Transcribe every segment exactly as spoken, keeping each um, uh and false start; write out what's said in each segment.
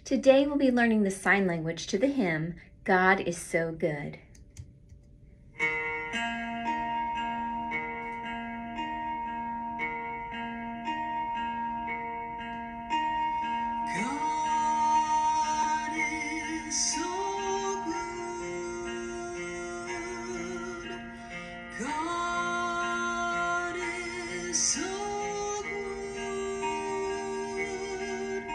Today we'll be learning the sign language to the hymn, God is So Good. God is so good. God is so good.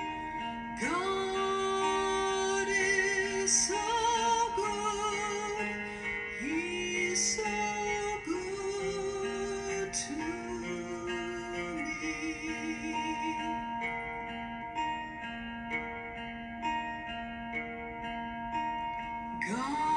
God is so good. He's so good to me. God